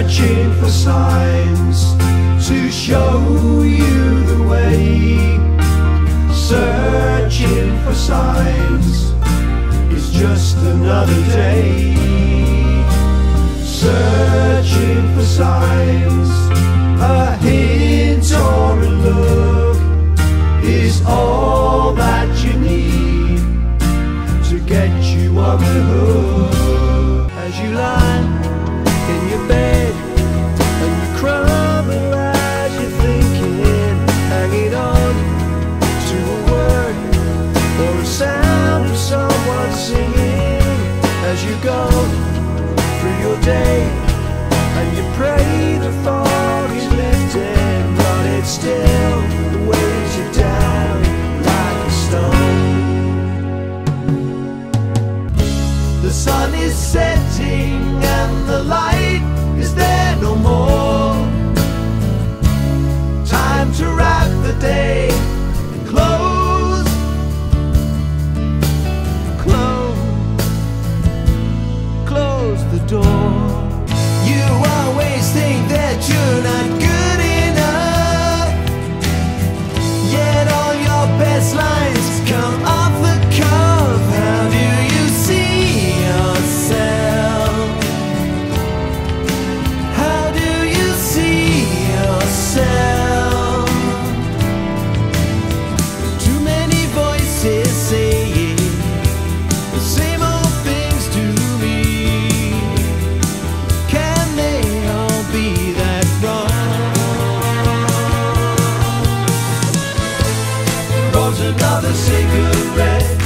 searching for signs to show you the way. Searching for signs is just another day. Searching for signs, a hint or a look is all that you need to get you on the hook. As you lie in your bed and you crumble as you're thinking, hanging on to a word or a sound of someone singing. As you go through your day and you pray the fog is lifting, but it still weighs you down like a stone. The sun is setting and the light is there no more. Time to wrap the day and close, close the door. You always think that you're not good enough, yet all your best lines come off the cuff. How do you see yourself? How do you see yourself? Too many voices saying the same old things to me. Can they all be that wrong? Rolls another cigarette,